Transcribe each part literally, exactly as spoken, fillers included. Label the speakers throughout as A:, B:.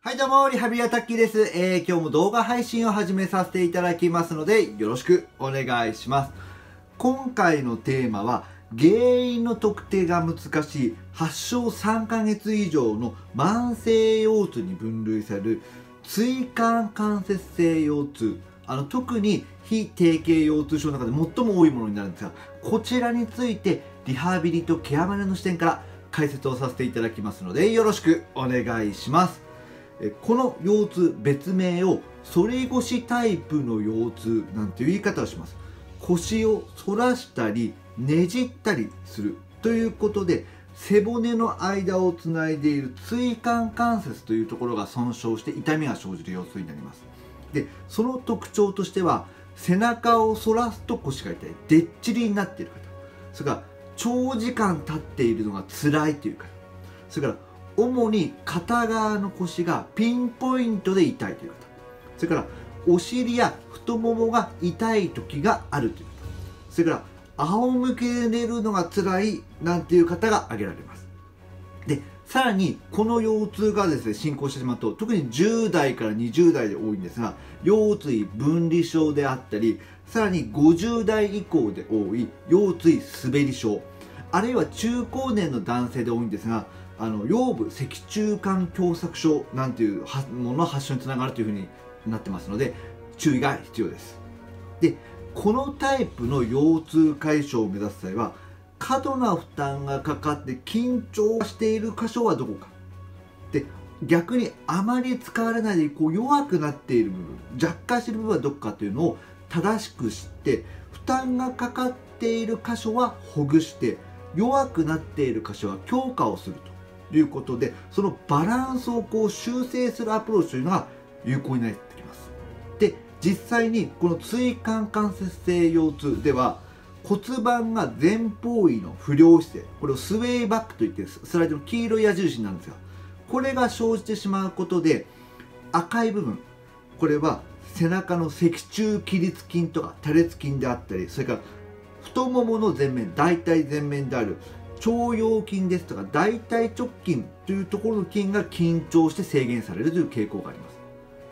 A: はいどうも、リハビリアタッキーです。えー、今日も動画配信を始めさせていただきますので、よろしくお願いします。今回のテーマは、原因の特定が難しい発症さんかげつ以上の慢性腰痛に分類される椎間関節性腰痛。あの、特に非定型腰痛症の中で最も多いものになるんですが、こちらについてリハビリとケアマネの視点から解説をさせていただきますので、よろしくお願いします。この腰痛、別名を反り腰タイプの腰痛なんていう言い方をします。腰を反らしたりねじったりするということで、背骨の間をつないでいる椎間関節というところが損傷して痛みが生じる腰痛になります。で、その特徴としては、背中を反らすと腰が痛い、でっちりになっている方、それから長時間立っているのが辛いという方、それから主に片側の腰がピンポイントで痛いという方、それからお尻や太ももが痛い時があるという方、それから仰向けで寝るのが辛いなんていう方が挙げられます。で、さらにこの腰痛がですね、進行してしまうと、特にじゅう代からにじゅう代で多いんですが、腰椎分離症であったり、さらにごじゅう代以降で多い腰椎滑り症、あるいは中高年の男性で多いんですが、あの腰部脊柱管狭窄症なんていうものの発症につながるというふうになってますので、注意が必要です。で、このタイプの腰痛解消を目指す際は、過度な負担がかかって緊張している箇所はどこかで、逆にあまり使われないでこう弱くなっている部分、弱化している部分はどこかというのを正しく知って、負担がかかっている箇所はほぐして、弱くなっている箇所は強化をするということで、そのバランスをこう修正するアプローチというのが有効になってきます。で、実際にこの椎間関節性腰痛では、骨盤が前方位の不良姿勢、これをスウェイバックといってスライドの黄色い矢印なんですが、これが生じてしまうことで、赤い部分、これは背中の脊柱起立筋とか多裂筋であったり、それから太ももの前面、大腿前面である腸腰筋ですとか大腿直筋というところの筋が緊張して制限されるという傾向があります。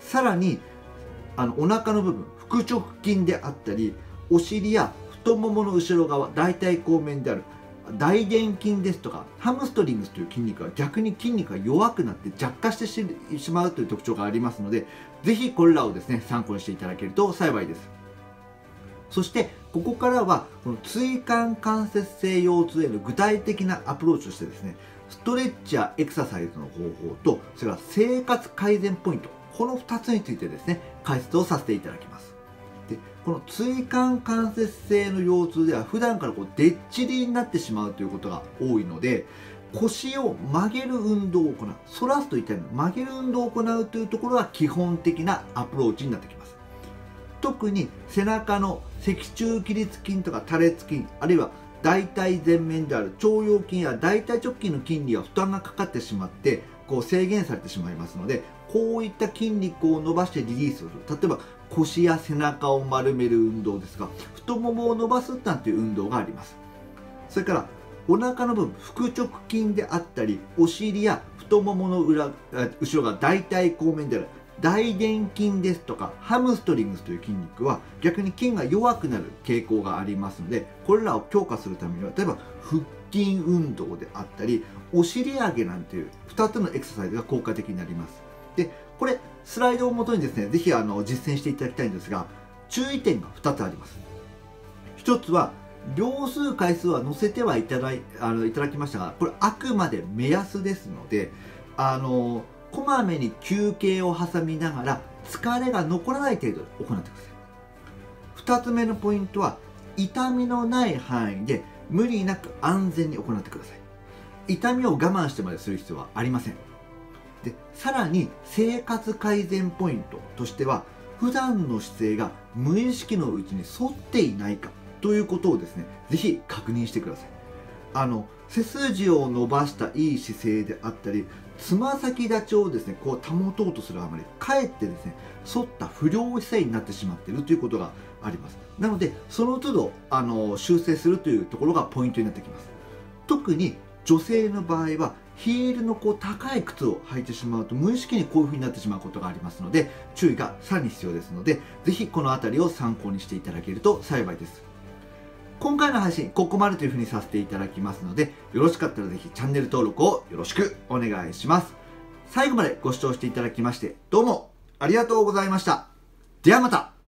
A: さらにあのお腹の部分、腹直筋であったり、お尻や太ももの後ろ側、大腿後面である大臀筋ですとかハムストリングスという筋肉は逆に筋肉が弱くなって弱化してしまうという特徴がありますので、ぜひこれらをですね参考にしていただけると幸いです。そしてここからはこの椎間関節性腰痛への具体的なアプローチとしてですね、ストレッチやエクササイズの方法と、それから生活改善ポイント、このふたつについてですね解説をさせていただきます。で、この椎間関節性の腰痛では普段からこうでっちりになってしまうということが多いので、腰を曲げる運動を行う、反らすといったような曲げる運動を行うというところが基本的なアプローチになってきます。特に背中の脊柱起立筋とか多裂筋、あるいは大腿前面である腸腰筋や大腿直筋の筋には負担がかかってしまってこう制限されてしまいますので、こういった筋肉を伸ばしてリリースをする、例えば腰や背中を丸める運動ですが、太ももを伸ばすなんていう運動があります。それからお腹の部分、腹直筋であったり、お尻や太ももの裏後ろが大腿後面である大臀筋ですとかハムストリングスという筋肉は逆に筋が弱くなる傾向がありますので、これらを強化するためには例えば腹筋運動であったりお尻上げなんていうふたつのエクササイズが効果的になります。で、これスライドをもとにですね、ぜひあの実践していただきたいんですが、注意点がふたつあります。ひとつは秒数回数は載せてはいただいあのいただきましたが、これあくまで目安ですので、あのこまめに休憩を挟みながら疲れが残らない程度で行ってください。ふたつめのポイントは、痛みのない範囲で無理なく安全に行ってください。痛みを我慢してまでする必要はありません。で、さらに生活改善ポイントとしては、普段の姿勢が無意識のうちに沿っていないかということをですね、ぜひ確認してください。あの背筋を伸ばしたいい姿勢であったり、つま先立ちをですねこう保とうとするあまりかえってですね反った不良姿勢になってしまっているということがあります。なのでその都度あの修正するというところがポイントになってきます。特に女性の場合はヒールのこう高い靴を履いてしまうと無意識にこういう風になってしまうことがありますので、注意がさらに必要ですので、ぜひこの辺りを参考にしていただけると幸いです。今回の配信ここまでという風にさせていただきますので、よろしかったらぜひチャンネル登録をよろしくお願いします。最後までご視聴していただきましてどうもありがとうございました。ではまた。